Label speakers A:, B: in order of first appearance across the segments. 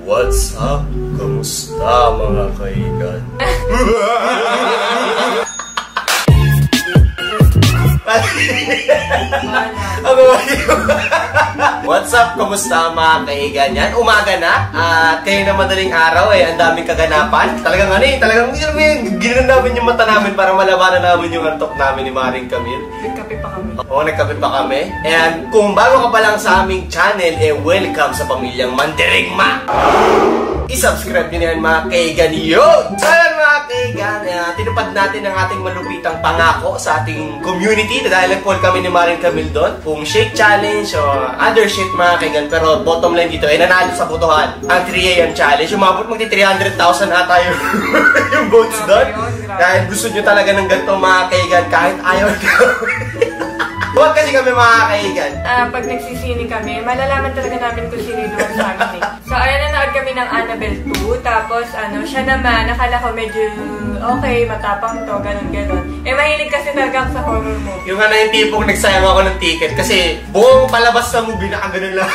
A: What's up? Kamusta mga kaigan? What's up? Kamusta mga kaigan? Yan, umaga na. At kayo na madaling araw ang daming kaganapan. Talagang ginawa namin yung mata namin para malabanan namin yung antok namin ni Maring Camille.
B: Nagkape pa kami.
A: Oo, nagkape pa kami. And kung bago ka pa lang sa aming channel, welcome sa pamilyang Mandirigma. I-subscribe nyo na yan mga kaigan yun! So yan mga kaigan, tinupad natin ang ating malupitang pangako sa ating community dahil nag-call kami ni Maring Camille doon kung shake challenge o other shit mga kaigan, pero bottom line dito ay nanalo sa botohan ang 3 AM challenge. Umabot magti 300,000 ata yung votes doon dahil gusto nyo talaga ng ganito mga kaigan kahit ayaw nyo. Huwag kasi kami mga kaigan.
B: Pag nagsisini kami, malalaman talaga namin kung sino yung sa amin eh. So, ayan, nanood kami ng Annabelle 2. Tapos, siya naman, nakala ko medyo okay, matapang to, ganun-ganun. Mahilig kasi talaga sa horror movie.
A: Yung yung tipong nagsayang ako ng ticket kasi buong palabas sa movie, nakaganon lang.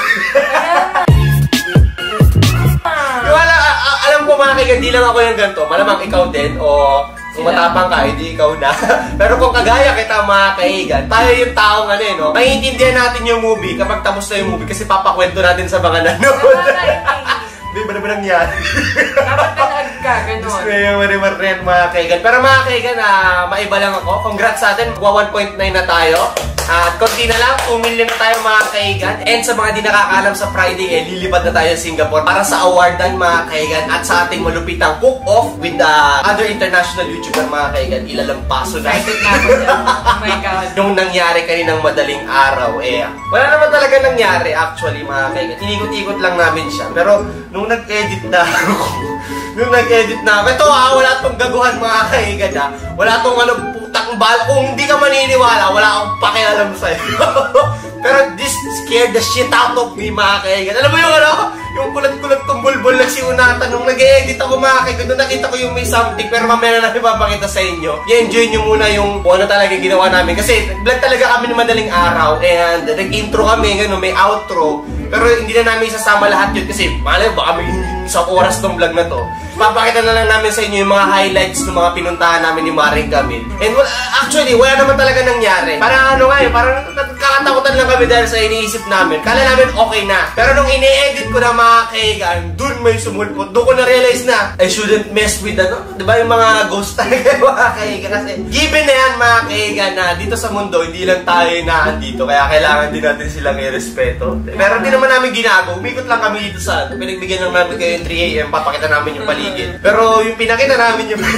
A: Alam ko mga kaigan, di lang ako yung ganito. Malamang ikaw din o kung matapang ka, hindi ikaw na. Pero kung kagaya kita mga kaigan, tayo yung taong no? Maiintindihan natin yung movie kapag tapos na yung movie kasi papakwento natin sa mga nanood. Di ba naman nangyari?
B: Dapat panood ka, gano'n.
A: Gusto yung marimar na yan mga kaigan. Pero mga kaigan, maiba lang ako. Congrats sa atin, 1.9 na tayo. At konti na lang, 2 million na tayo mga kaigan. And sa mga di nakakaalam sa Friday, lilipad na tayo sa Singapore para sa awardan mga kaigan at sa ating malupitang cook-off with the other international YouTuber mga kaigan. Ilalampaso na.
B: Excited na ako dyan. Oh my God.
A: Yung nangyari kaninang madaling araw, wala naman talaga nangyari actually mga kaigan. Inikot-ikot lang namin siya. Pero nung nag-edit na ako, ito wala tong gaguhan mga kaigan wala tong putang bal. Kung hindi ka maniniwala, wala akong pakialam sa'yo. Pero this scared the shit out of me mga kaigan. Alam mo yung yung kulat-kulat kong bulbul na siunatan nung nag-e-edit ako mga kaigan. Doon nakita ko yung may something pero mamaya na natin ipapakita sa inyo. I-enjoy nyo muna yung kung ano talaga ginawa namin. Kasi vlog talaga kami ng madaling araw and nag-intro kami, may outro. Pero hindi na namin isasama lahat yun kasi malay baka may isang oras tong vlog na to. Papakita na lang namin sa inyo yung mga highlights ng mga pinuntahan namin ni Maring Camille. And actually, wala naman talaga nangyari. Parang parang kakatakutan lang kami dahil sa iniisip namin. Kala namin okay na. Pero nung ine-edit ko na mga kaigan, dun may sumulpot. Doon ko na-realize na I shouldn't mess with diba yung mga ghost talaga mga kaigan. Kasi given na yan mga kaigan na dito sa mundo, hindi lang tayo naandito. Kaya kailangan din natin silang i-respeto. Pero hindi naman namin ginagawa. Umikot lang kami dito sa pinagbigyan lang namin kayo yung 3 AM. Papakita namin yung paligid. Pero yung pinakita namin yung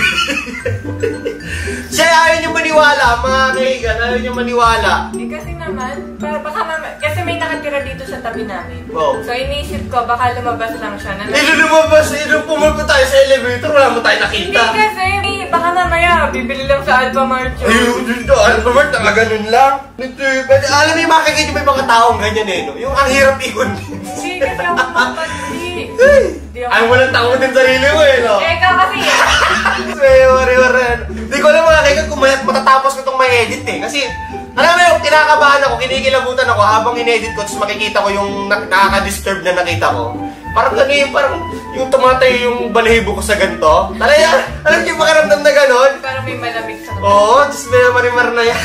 A: siya ayaw niyo maniwala mga kaigan. Ayaw niyo maniwala.
B: Kasi naman, kasi may nakatira dito sa tabi namin.
A: Wow.
B: So iniisip ko, baka lumabas lang siya.
A: Lumabas? Nung pumunta tayo sa elevator, wala mo tayo nakita.
B: Hindi kasi, baka mamaya, bibili lang sa Alphamart yun.
A: Ayun, dito, Alphamart, ganun lang. Alam mo yung mga kaigan, may mga taong ganyan no? Yung ang hirap ikon.
B: Hindi kasi ako mapadli.
A: Ay, walang takot din sarili mo no?
B: Ikaw kasi
A: Hindi ko alam mga kaigan kung matatapos ko itong may edit Kasi, alam mo yung kinakabahan ako, kinikilabutan ako habang in-edit ko, tapos makikita ko yung nakaka-disturb na nakita ko. Parang parang yung tumatay yung balahibo ko sa ganito. Alam niyo yung makaramdam na gano'n?
B: parang may malamig sa kapatid.
A: Oo, tapos may marimar na yan.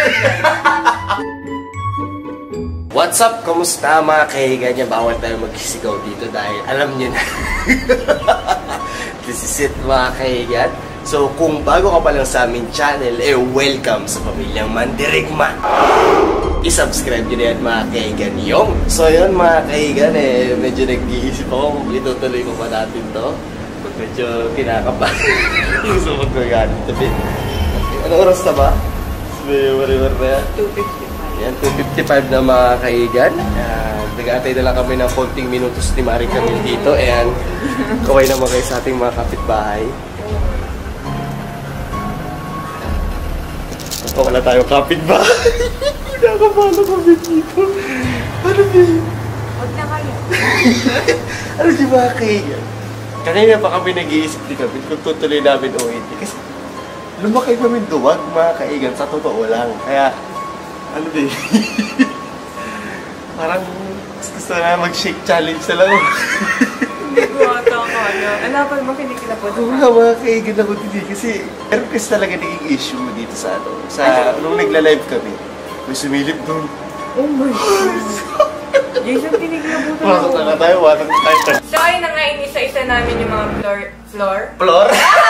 A: What's up? Kamusta mga kaigan niya? Bawal tayo magsisigaw dito dahil alam niyo na. This is it mga kaigan. So kung bago ka pa lang sa aming channel, welcome sa pamilyang Mandirigma. I-subscribe nyo na yan mga kaigan yung. So yun mga kaigan medyo nag-iisip ako kung itutuloy ko pa natin to. Medyo kinakabahan. Yung sumag ko yan. Ano oras na ba? May wari-war na yan.
B: 2:55.
A: Yan, 2:55 na mga kaigan. Nag-aantay na lang kami ng konting minutos ni Maring Camille dito. And kaway naman kayo sa ating mga kapitbahay. Wala tayo kapitbahay. Nakakabala kami dito. Ano ba yun?
B: Huwag na kayo.
A: Ano di ba kaigan? Kanina pa kami nag-iisip ni Camille kung tutuloy namin o hindi. Kasi lumaki kami duwag mga kaigan sa totoo lang. Kaya ano ba yun? Parang gusto na mag-shake challenge na lang.
B: Hindi ko Ano pa naman kinikila po?
C: Oo nga, mga kaigan ako din kasi meron kasi talaga naging issue mo dito sa ano. Nung nagla-live kami, may sumilip doon.
B: Oh my God. Jason, kinikila po ito.
C: Pasok na tayo, walang tayo.
B: So, ayun na nga, inisa-isa namin yung mga floor.
A: Floor?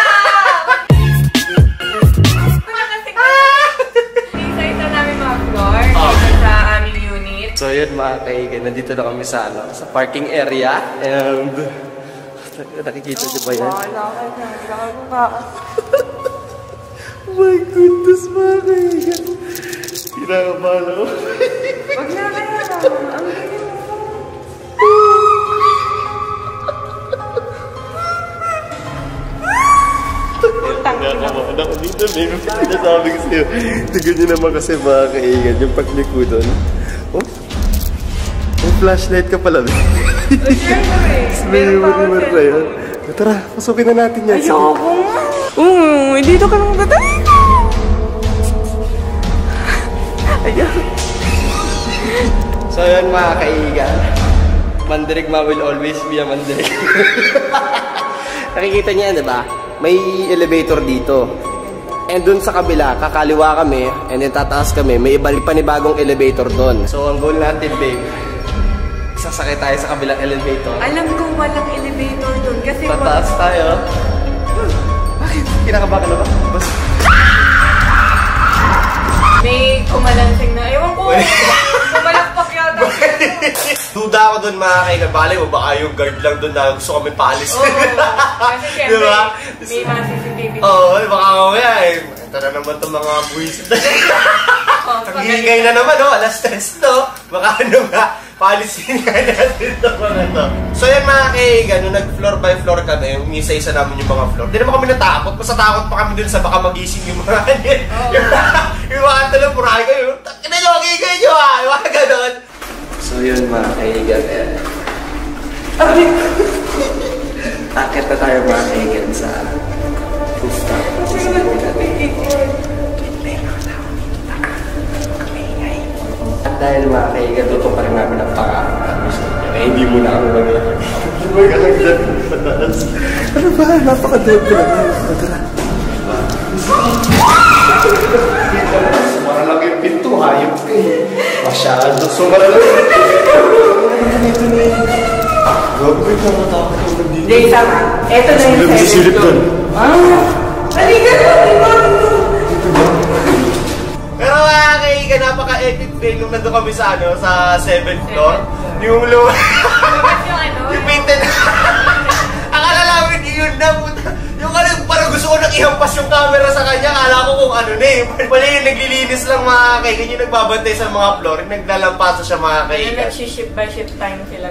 B: Inisa-isa namin mga floor dito sa aming unit.
A: So yun mga kaigan, nandito na kami sa parking area. And nakikita niyo ba yan?
C: Oh my goodness, mga kaigan. Kinakabahan ako.
B: Wag na kaya. Ang galing mo.
C: Kinakabahan ako dito, baby. Sinasabi ko sa'yo. Tignan niyo naman kasi mga kaigan, yung paglikudan. Oh? May flashlight ka pala. May humor na yun. Tara, pasukin na natin yan.
B: Ayoko nga. Dito ka lang dadali. Ayoko.
A: So yun mga kaigan, Mandirigma will always be a Mandirigma. Nakikita niya yan, diba? May elevator dito. And dun sa kabila, kakaliwa kami, and then tataas kami, may panibagong elevator dun. So ang goal natin, babe, sasakay tayo sa kabilang elevator.
B: Alam ko walang elevator dun kasi
A: Tataas tayo. Bakit? Kinakabahan ka na ba? Basta.
B: may kumalansing na. Ewan ko. Kumalakpak yata.
A: Duda ako dun mga kaigan. Balay mo, baka yung guard lang dun na gusto kami paalis.
B: Oo. Kasi syempre,
A: Diba?
B: may mga CCTV.
A: Oo, baka mamaya eh. Ito na naman itong mga buwisit na. Ang hingay na naman, no? Alas 3, no? Baka ano nga, paalisin nga natin ito mga to. So yan mga kaigan, nung nag-floor by floor kami, umisa-isa namin yung mga floor. Hindi naman kami natakot, basta takot pa kami dun sa baka magising yung mga kanyan. Yung mga talang purahe kayo, takin na yung hingay nyo ah! Yung mga ganon. So yun mga kaigan, akit na tayo mga kaigan sa rooftop. At dahil mga kaigan, luto pa rin namin ang pang-aarap. Eh, hindi mo na ako mag-aarap.
C: May kalagdan ng pataas. Ano ba? Napaka-dead ko naman. Tara. Sumara lang yung pinto, hayop ka eh. Masyado. Sumara lang yung pinto. Dito na eh. Gago ko yung matakot ko na dito.
B: Day, tama. Eto na yung
C: Silip doon.
B: Halika doon!
C: Dito ba?
A: Pero mga kaigan, napaka-epic din nung nandun kami sa ano, sa 7th floor. Yung luwa.
B: Lumabas yung ano?
A: Yung painted. Akala namin yun na puta. Yung parang gusto ko nang ihampas yung camera sa kanya. Akala ko kung ano na eh. Pala yung naglilinis lang mga kaigan. Yung nagbabantay sa mga floor. Yung naglalampaso siya mga
B: Yung
A: kaigan.
B: nag-ship by ship time sila.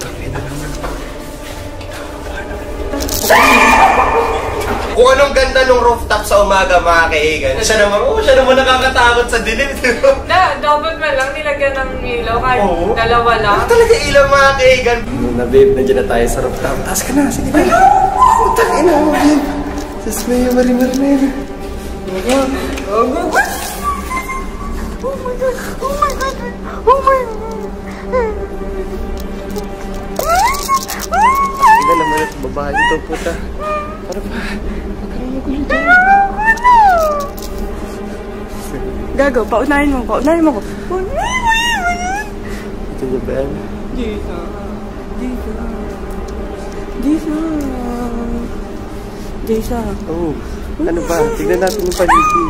A: Kung anong ganda ng rooftop sa umaga mga kaigan. Siya naman nakakatakot sa dilim.
B: Dapat man lang nilagyan ng ilaw kahit
A: Oo.
B: dalawa lang.
A: Ano talaga ilaw mga kaigan? Na babe, nandiyan na tayo sa rooftop.
C: Taas ka na. Sige na. Utang ina mo yan. Sus, may marimar na yun. Ina naman at babae ito puta. Para ba?
B: Gago, paunahin mo ko.
C: Ito niya ba yan?
B: Jason.
C: Oh, ano ba? Tignan natin yung paligid.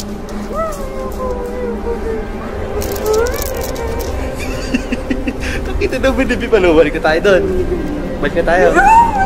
C: Kakita daw ba dibi pa no? Balik na tayo doon. Balik na tayo.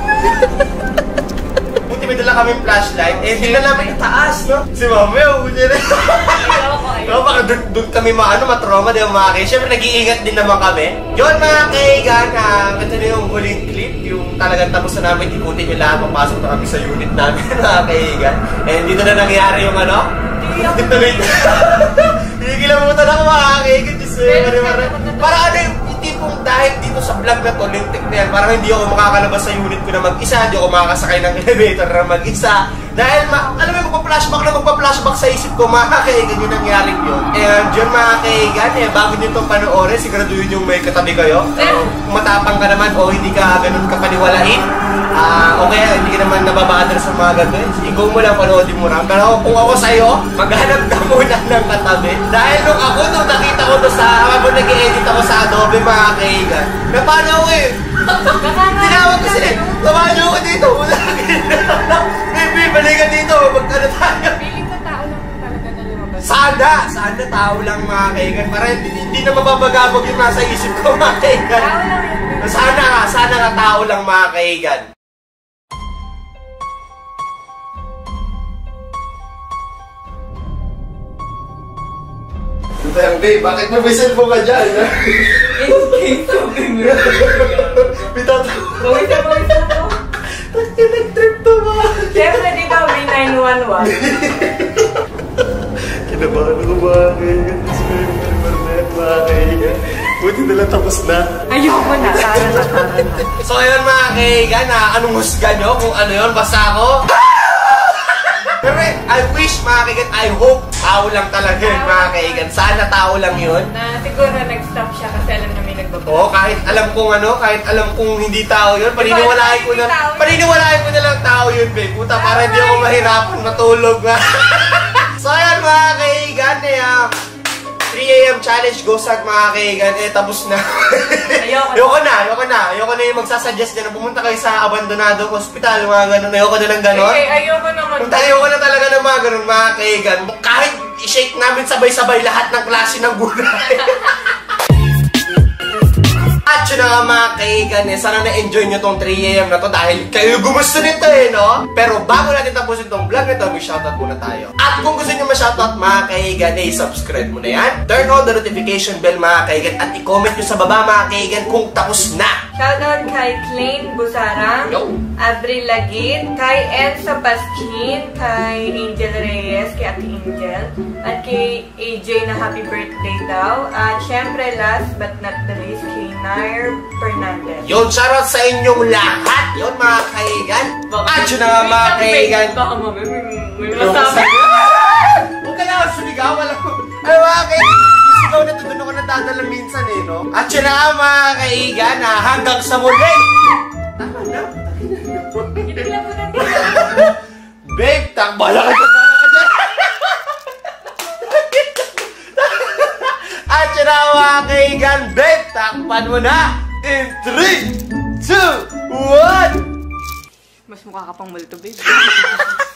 A: Buti may dala kaming flashlight. Eh, tingnan namin yung taas, no? Si Mami, ubuti na. No, baka doon kami matrauma, di ba mga kaigan? Siyempre, nag-iingat din naman kami. Yun mga kaigan, ito na yung huling clip. Yung talagang tapos na namin, ikutin yung lahat. Papasok na kami sa unit namin, mga kaigan. And dito na nangyari yung ano? Dito na rin. Hinigilamutan ako mga kaigan. Para ano yung tipong dahil dito sa vlog na to, lintik na yan, parang hindi ako makakalabas sa unit ko na mag-isa, hindi ako makakasakay ng elevator na mag-isa. Dahil, alam mo, magpa-flashback sa isip ko, mga kaigan yung nangyaring yun. And yun mga kaigan, bago nyo itong panoorin, siguraduhin yung may katabi kayo. Kung matapang ka naman o hindi ka ganun kapaniwalain, okay, hindi ka naman nababadal sa mga ganun. Ikaw mo lang, panoodin mo lang. Pero kung ako sa'yo, maghanap ka muna ng katabi. Dahil nung nakita ko to sa, habang nag-i-edit ako sa Adobe, mga kaigan, napano ako eh. Tinawag ko sila, tamaan niyo ako dito. Baby, balik ka dito, magkano tayo.
B: Feeling ko tao lang talaga na lumabas.
A: Sana tao lang mga kaigan. Para hindi na mababagabag yung nasa isip ko mga kaigan.
B: Tao lang yun.
A: Sana nga tao lang mga kaigan. Babe, bakit may cellphone ka dyan? Pitat ko.
B: Bawis na po.
A: Nag-trip to ba?
B: Siyempre, di ba, V911?
C: Kinabahan ako mga kaigan. Mga kaigan. Buti na lang tapos na.
B: Ayoko na. Tara na.
A: So ayun mga kaigan, anong husga nyo kung ano yun? Basta ako. Pero I wish mga kaigan, I hope tao lang talaga yun mga kaigan. Sana tao lang yun.
B: Na siguro nag-stop siya kasi alam na may nagbablog.
A: Oo, kahit alam kong hindi tao yun, paniniwalain ko na lang tao yun, babe. Puta, para hindi ako mahirapan matulog nga. So ayan mga kaigan, 3 AM challenge goes out mga kaigan, tapos na. Ayoko na yung magsasuggest dyan na pumunta kayo sa abandonado hospital, mga ganun. Ayoko na ng ganun.
B: Ayoko naman.
A: Ayoko na talaga ng mga ganun, mga kaigan. Kahit i-shake namin sabay-sabay lahat ng klase ng gulay. At yun na nga mga kaigan, sana na-enjoy nyo tong 3 AM na to dahil kayo gumusto nito no? Pero bago natin tapusin tong vlog na to, may shoutout muna tayo. At kung gusto nyo ma-shoutout mga kaigan, subscribe mo na yan. Turn on the notification bell mga kaigan at i-comment nyo sa baba mga kaigan kung tapos na.
B: Shoutout kay Klein Busarang, Avril Lagit, kay Enzo Pasquin, kay Angel Reyes, kay Ate Angel, at kay AJ na happy birthday daw. At syempre last but not the least, kay Nair Fernandez.
A: Yun, shoutout sa inyong lahat. Yun mga kaigan. At yun na nga mga kaigan.
B: Baka may masabi.
A: Huwag ka na sumigaw. Ay mga kaigan. Sigaw na doon ako nadadala minsan no? At yun na nga mga kaigan hanggang sa muli. Tama na.
B: Kinaglan mo na din.
A: Babe, takbala ka dyan. At yun na mga kaigan. Babe, takpan mo na. In 3, 2, 1.
B: Mas mukha ka pang multo, babe.